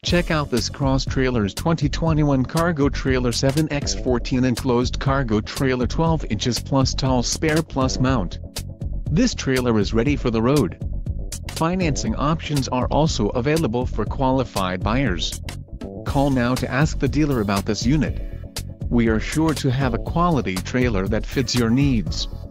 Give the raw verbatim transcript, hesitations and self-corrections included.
Check out this Cross Trailers twenty twenty-one Cargo Trailer seven by fourteen Enclosed Cargo Trailer twelve inches plus tall Spare+Mount. This trailer is ready for the road. Financing options are also available for qualified buyers. Call now to ask the dealer about this unit. We are sure to have a quality trailer that fits your needs.